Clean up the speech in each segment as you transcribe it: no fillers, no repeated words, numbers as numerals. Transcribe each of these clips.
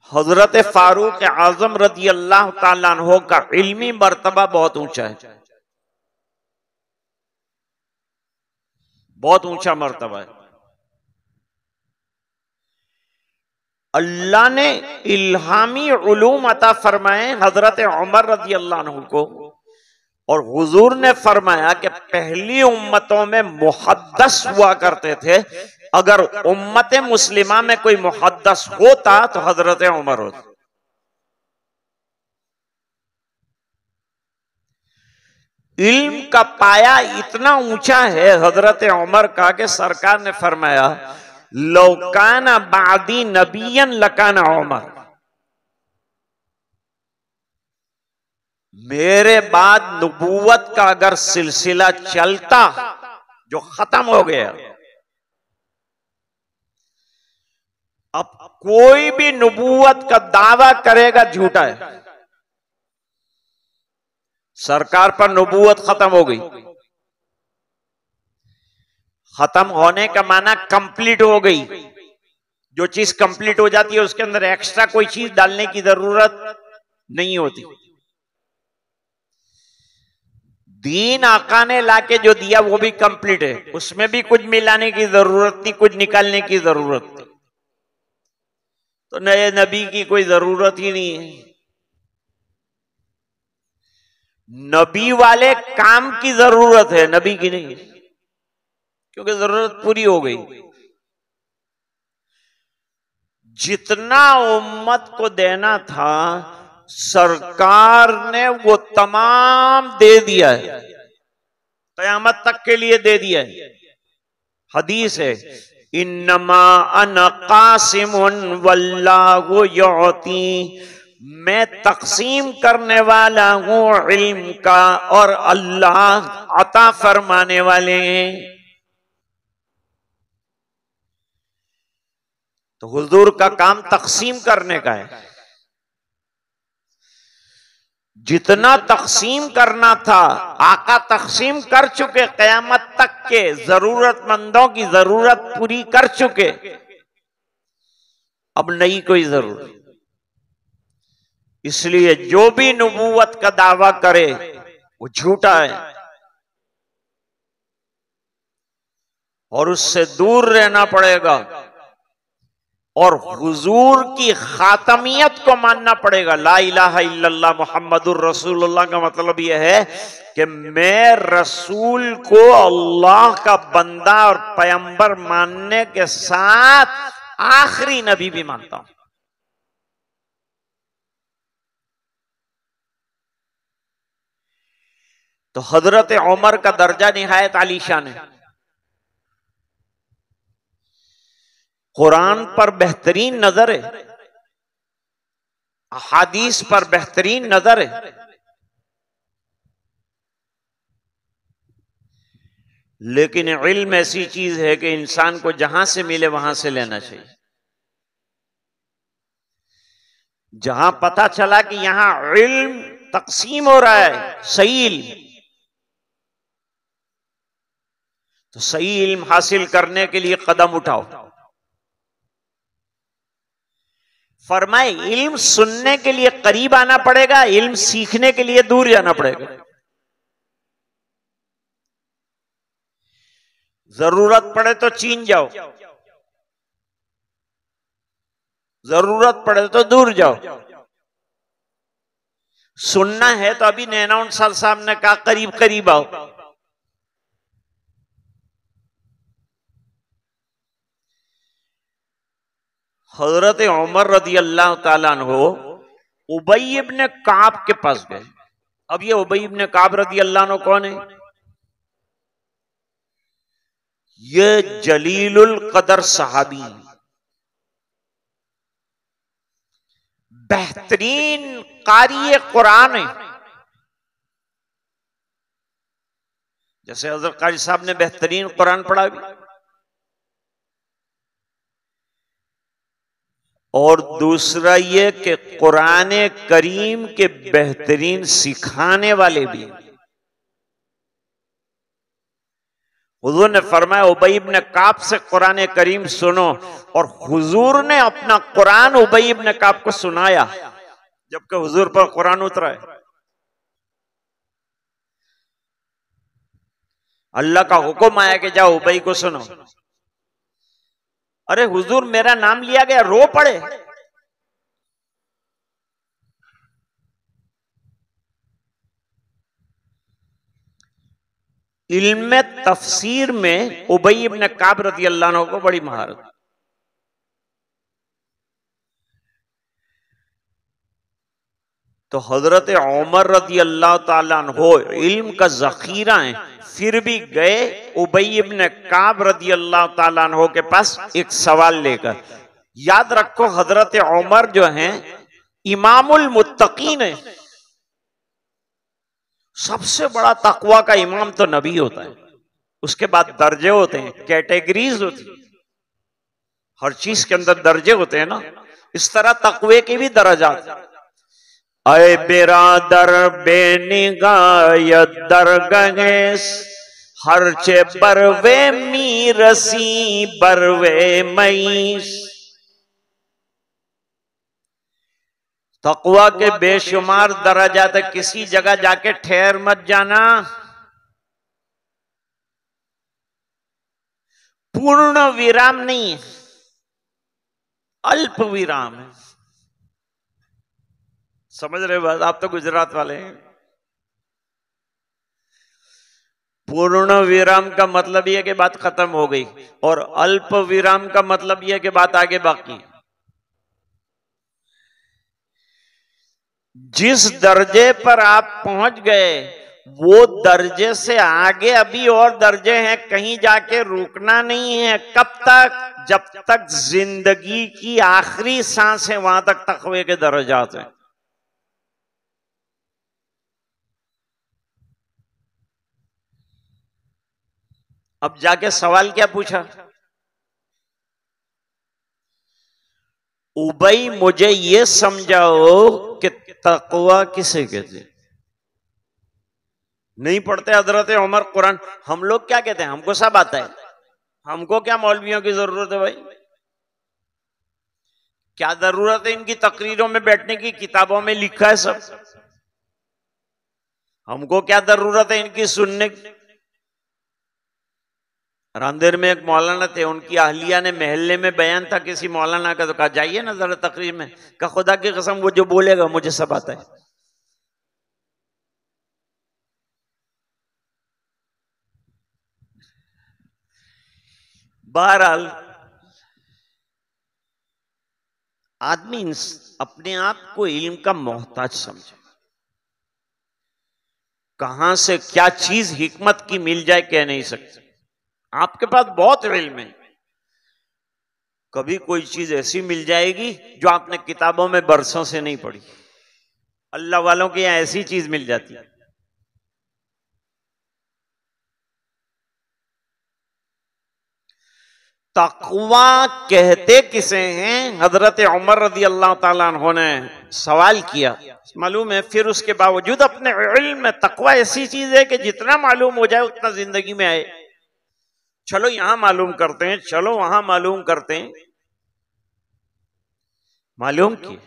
हजरत फारूक आजम रजी अल्लाह ताला अन्हो का इल्मी मर्तबा बहुत ऊंचा है, बहुत ऊंचा मर्तबा है। अल्लाह ने इल्हामी उलूम अता फरमाए हजरत उमर रजी अल्लाह अन्हु को, और हुजूर ने फरमाया कि पहली उम्मतों में मुहद्दस हुआ करते थे, अगर उम्मत मुस्लिमा में कोई मुहद्दस होता तो हजरत उमर होता। इल्म का पाया इतना ऊंचा है हजरत उमर का कि सरकार ने फरमाया लौकाना बादी नबियन लकाना उमर, मेरे बाद नबूवत का अगर सिलसिला चलता जो खत्म हो गया, अब कोई भी नबूवत का दावा करेगा झूठा है। सरकार पर नबूवत खत्म हो गई, खत्म होने का माना कंप्लीट हो गई। जो चीज कंप्लीट हो जाती है उसके अंदर एक्स्ट्रा कोई चीज डालने की जरूरत नहीं होती। दीन आका ने लाके जो दिया वो भी कंप्लीट है, उसमें भी कुछ मिलाने की जरूरत नहीं, कुछ निकालने की जरूरत नहीं। तो नए नबी की कोई जरूरत ही नहीं है। नबी वाले काम की जरूरत है, नबी की नहीं, क्योंकि जरूरत पूरी हो गई। जितना उम्मत को देना था सरकार ने वो तमाम दे दिया है, कयामत तक के लिए दे दिया है। हदीस है इन्नमा अना कासिमुन वल्लाहु युती, मैं तकसीम करने वाला हूं इल्म का और अल्लाह अता फरमाने वाले हैं। तो हुजूर का काम तकसीम करने का है। जितना तकसीम करना था आका तकसीम कर चुके, कयामत तक के जरूरतमंदों की जरूरत पूरी कर चुके, अब नहीं कोई जरूरत। इसलिए जो भी नबूवत का दावा करे वो झूठा है और उससे दूर रहना पड़ेगा, और हुजूर की खातमियत को मानना पड़ेगा। ला इलाहा इल्लल्लाह मुहम्मदुर रसूलुल्लाह का मतलब यह है कि मैं रसूल को अल्लाह का बंदा और पैगंबर मानने के साथ आखिरी नबी भी मानता हूं। तो हजरत उमर का दर्जा निहायत आलीशान है। कुरान पर बेहतरीन नजर है, अहादीस पर बेहतरीन नजर है, लेकिन इल्म ऐसी चीज है कि इंसान को जहां से मिले वहां से लेना चाहिए। जहां पता चला कि यहां इल्म तकसीम हो रहा है, सही इल्म, तो सही इल्म हासिल करने के लिए कदम उठाओ। फरमाए इल्म सुनने के लिए करीब आना पड़ेगा, इल्म सीखने के लिए दूर जाना पड़ेगा। जरूरत पड़े तो चीन जाओ, जरूरत पड़े तो दूर जाओ। सुनना है तो अभी नैनाउन सर साहब ने कहा करीब करीब आओ। हजरत उमर रजी अल्लाह ताला अन्हु उबई इब्ने काब के पास गए। अब ये उबई इब्ने काब रजी अल्लाह अन्हु कौन है? ये जलीलुल कदर सहाबी, बेहतरीन कारी कुरान है। जैसे हजरत कारी साहब ने बेहतरीन कुरान पढ़ा भी, और दूसरा ये कि कुरान करीम के बेहतरीन सिखाने वाले भी। हुजूर ने फरमाया उबई इब्न काब से कुरान करीम सुनो, और हुजूर ने अपना कुरान उबई इब्न काब को सुनाया जबकि हुजूर पर कुरान उतरा है। अल्लाह का हुक्म आया कि जाओ उबई को सुनो। अरे हुजूर मेरा नाम लिया गया, रो पड़े। इल्म तफसीर में उबई इब्न काब रज़ी अल्लाह अन्हु को बड़ी महारत। तो हजरत उमर रज़ी अल्लाह ताला अन्हु इल्म का जखीरा है, फिर भी गए उबई इब्न काब रज़ी अल्लाह ताला अन्हु के पास एक सवाल लेकर। याद रखो हजरत उमर जो हैं इमामुल मुत्तकीन है। सबसे बड़ा तकवा का इमाम तो नबी होता है, उसके बाद दर्जे होते हैं, कैटेगरीज होती है, हर चीज के अंदर दर्जे होते हैं ना। इस तरह तकवे के भी दर्जात। अय बिरादर बेनिगायत दरगहेस, हरचे बरवे मीरसी बरवे मईस। तकवा के बेशुमार दर्जात है, किसी जगह जाके ठहर मत जाना। पूर्ण विराम नहीं, अल्प विराम है। समझ रहे बात? आप तो गुजरात वाले हैं। पूर्ण विराम का मतलब यह कि बात खत्म हो गई, और अल्प विराम का मतलब यह कि बात आगे बाकी। जिस दर्जे पर आप पहुंच गए वो दर्जे से आगे अभी और दर्जे हैं, कहीं जाके रुकना नहीं है। कब तक? जब तक जिंदगी की आखिरी सांस है वहां तक तकवे के दर्जात हैं। अब जाके सवाल क्या पूछा? उबई मुझे ये समझाओ कि तकवा किसे कहते? नहीं पढ़ते हजरत उमर कुरान। हम लोग क्या कहते हैं? हमको सब आता है, हमको क्या मौलवियों की जरूरत है भाई? क्या जरूरत है इनकी तकरीरों में बैठने की? किताबों में लिखा है सब। हमको क्या जरूरत है इनकी सुनने की? रांदेर में एक मौलाना थे, उनकी अहलिया ने महल्ले में बयान था किसी मौलाना का, तो कहा जाइए ना जरा तकरीर में। कहा खुदा की कसम वो जो बोलेगा मुझे सब आता है। बहरहाल आदमी अपने आप को इल्म का मोहताज समझे। कहां से क्या चीज हिकमत की मिल जाए कह नहीं सकते। आपके पास बहुत इल्म है, कभी कोई चीज ऐसी मिल जाएगी जो आपने किताबों में बरसों से नहीं पढ़ी। अल्लाह वालों के यहां ऐसी चीज मिल जाती है। तकवा कहते किसे हैं? हजरत उमर रज़ी अल्लाह ताला अन्हु ने सवाल किया, मालूम है, फिर उसके बावजूद अपने इल्म में तकवा ऐसी चीज है कि जितना मालूम हो जाए उतना जिंदगी में आए। चलो यहां मालूम करते हैं, चलो वहां मालूम करते हैं। मालूम किए।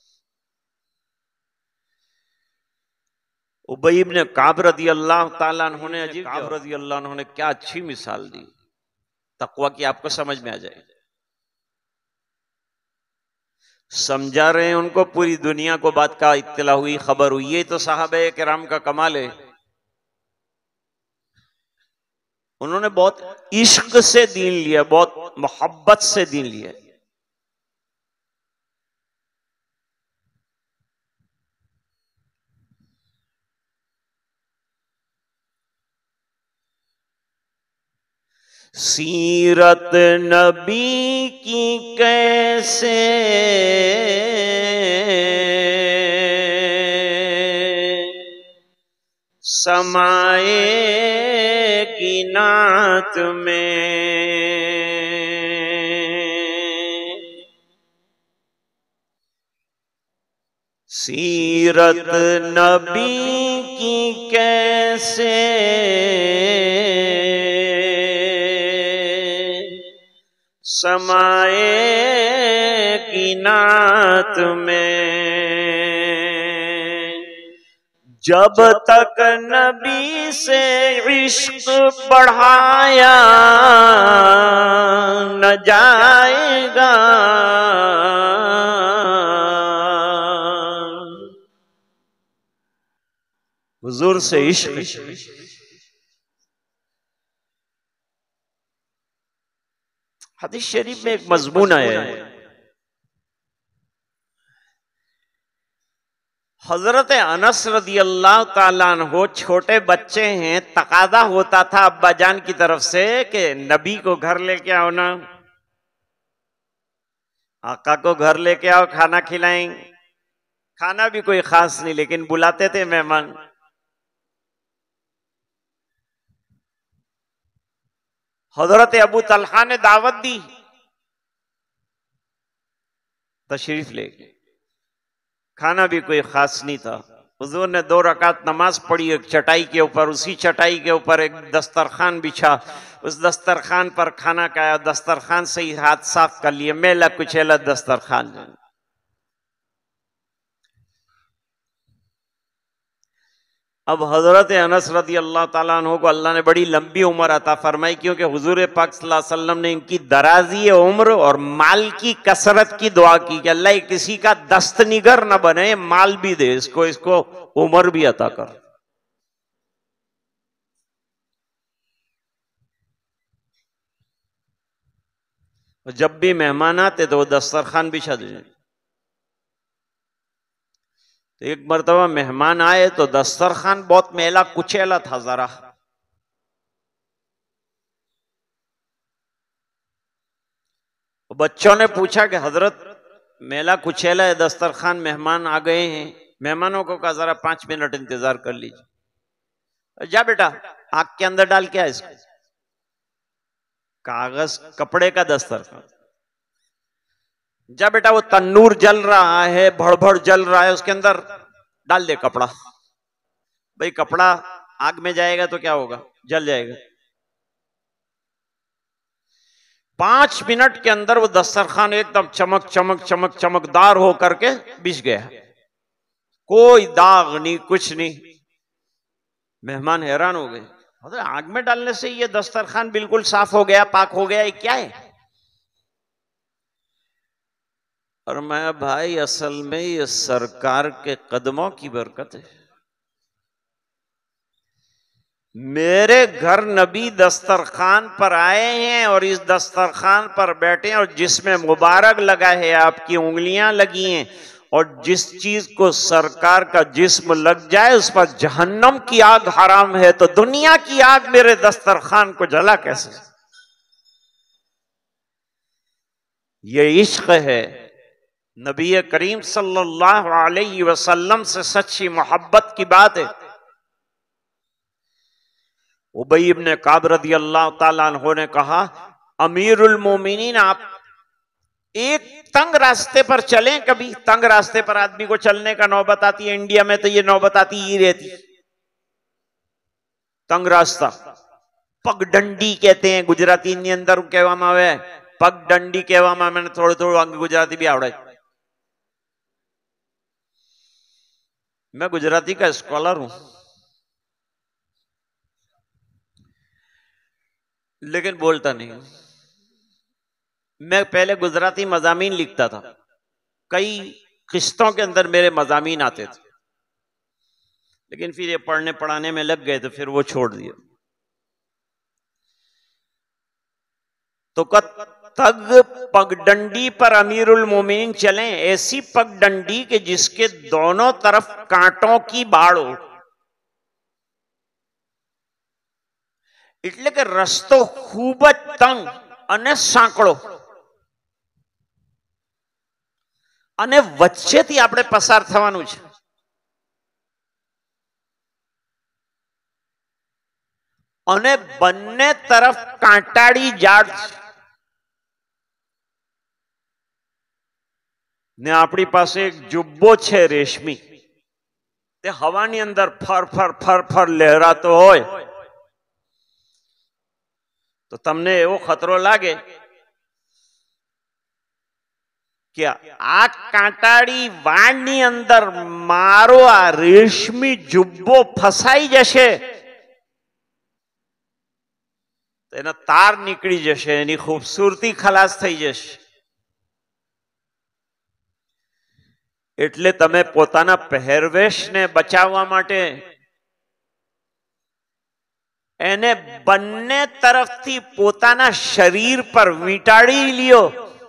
उबई इब्न काब रज़ी अल्लाह ताला अन्हु ने, अजीब काब रज़ी अल्लाह अन्हु ने क्या अच्छी मिसाल दी तकवा की, आपको समझ में आ जाए। समझा रहे हैं उनको, पूरी दुनिया को बात का इत्तला हुई, खबर हुई। ये तो साहबे किराम का कमाल है। उन्होंने बहुत इश्क से दीन लिया, बहुत मोहब्बत से दीन लिया। सीरत नबी की कैसे समाएगी नात में, सीरत नबी की कैसे समाएगी नात में, जब तक नबी से इश्क बढ़ाया न जाएगा। हुजूर से इश्क हदीस शरीफ में एक मजमून है, हजरत अनस रदी अल्लाह ताला अन्हु छोटे बच्चे हैं, तकादा होता था अब्बा जान की तरफ से कि नबी को घर लेके आओ ना, आका को घर लेके आओ, खाना खिलाएंगे। खाना भी कोई खास नहीं, लेकिन बुलाते थे मेहमान। हजरत अबू तलहा ने दावत दी, तशरीफ लेके, खाना भी कोई खास नहीं था। हुजूर ने 2 रकात नमाज पढ़ी एक चटाई के ऊपर, उसी चटाई के ऊपर एक दस्तरखान बिछा, उस दस्तरखान पर खाना खाया, दस्तरखान से ही हाथ साफ कर लिए, मेला कुचेला दस्तरखान। अब हजरत अनस रदी अल्लाह ताला अन्हु को अल्लाह ने बड़ी लंबी उम्र अता फरमाई, क्योंकि हुजूर पाक सल्लल्लाहु अलैहि वसल्लम ने इनकी दराजी उम्र और माल की कसरत की दुआ की कि अल्लाह किसी का दस्त निगर न बने, माल भी दे इसको उम्र भी अता कर। जब भी मेहमान आते तो वो दस्तरखान बिछा दे। तो एक मर्तबा मेहमान आए तो दस्तरखान बहुत मेला कुचेला था जरा। बच्चों ने पूछा कि हजरत मेला कुचेला है, दस्तरखान, मेहमान आ गए हैं। मेहमानों को कहा जरा 5 मिनट इंतजार कर लीजिए। जा बेटा, आग के अंदर डाल क्या है इसको? कागज कपड़े का दस्तरखान। जा बेटा, वो तन्नूर जल रहा है, भड़भड़ जल रहा है, उसके अंदर डाल दे कपड़ा। भाई कपड़ा आग में जाएगा तो क्या होगा? जल जाएगा। 5 मिनट के अंदर वो दस्तरखान एकदम चमक चमक चमक चमकदार हो करके बिछ गया, कोई दाग नहीं, कुछ नहीं। मेहमान हैरान हो गए, आग में डालने से ये दस्तरखान बिल्कुल साफ हो गया, पाक हो गया, ये क्या है? और मैं भाई असल में ये सरकार के कदमों की बरकत है। मेरे घर नबी दस्तरखान पर आए हैं और इस दस्तरखान पर बैठे हैं, और जिसमें मुबारक लगा है, आपकी उंगलियां लगी हैं, और जिस चीज को सरकार का जिस्म लग जाए उस पर जहन्नम की आग हराम है, तो दुनिया की आग मेरे दस्तरखान को जला कैसे? ये इश्क है। नबी करीम सल्लल्लाहु अलैहि वसल्लम से सच्ची मोहब्बत की बात है। उबई इब्न काब रदी अल्लाह ताला अन्हु ने कहा, अमीरुल मोमिनीन, आप एक तंग रास्ते पर चलें, कभी तंग रास्ते पर आदमी को चलने का नौबत आती है, इंडिया में तो ये नौबत आती ही रहती। तंग रास्ता पगडंडी कहते हैं गुजराती ની અંદર કહેવામાં આવે, પગદંડી કહેવામાં। મને થોડું થોડું गुजराती भी आवड़े। मैं गुजराती का स्कॉलर हूं, लेकिन बोलता नहीं। मैं पहले गुजराती मजामीन लिखता था, कई किस्तों के अंदर मेरे मजामीन आते थे, लेकिन फिर ये पढ़ने पढ़ाने में लग गए तो फिर वो छोड़ दिया। तो तग पगडंडी पर अमीरुल मोमिनीन चलें, ऐसी पगडंडी के जिसके दोनों तरफ कांटों की बाड़ हो, એટલે કે રસ્તો ખૂબ જ તંગ અને સાંકડો, અને વચ્ચેથી આપણે પસાર થવાનું છે, અને બંને તરફ કાંટાળી ઝાડ છે, ને આપણી પાસે એક જુબ્બો છે રેશમી, તે હવાની અંદર ફર ફર ફર ફર લહેરાતો હોય, तो तमने एवो खतरो लागे કે આ કાંટાળી વાળની અંદર મારો આ રેશમી જુબ્બો ફસાઈ જશે, એના તાર નીકળી જશે, એની ખૂબસૂરતી ખલાસ થઈ જશે. એટલે તમે પોતાના પહેરવેશને બચાવવા માટે એને બંને તરફથી પોતાના શરીર પર વીંટાળી લ્યો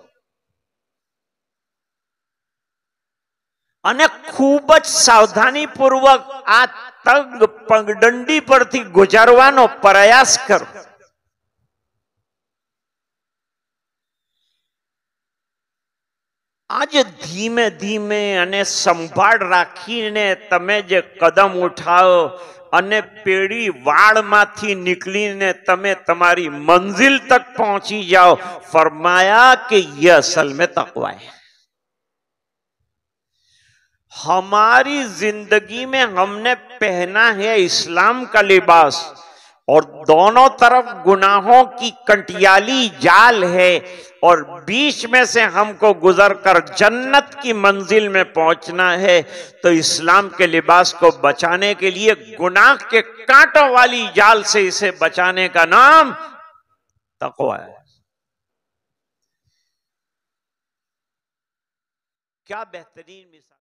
અને ખૂબ જ સાવધાનીપૂર્વક આ તંગ પગદંડી પરથી ગુજારવાનો પ્રયાસ કરો. આજે ધીમે ધીમે અને સંભાળ રાખીને તમે જે કદમ ઉઠાવો અને પેઢી વાળમાંથી નીકળીને તમે તમારી મંजिल तक पहुंची जाओ. फरमाया कि यह असल में तक़वा है. हमारी जिंदगी में हमने पहना है इस्लाम का लिबास और दोनों तरफ गुनाहों की कंटियाली जाल है और बीच में से हमको गुजरकर जन्नत की मंजिल में पहुंचना है. तो इस्लाम के लिबास को बचाने के लिए गुनाह के कांटों वाली जाल से इसे बचाने का नाम तक़वा है. क्या बेहतरीन मिसाल.